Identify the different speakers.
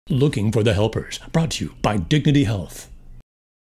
Speaker 1: Looking for the helpers. Brought to you by Dignity Health.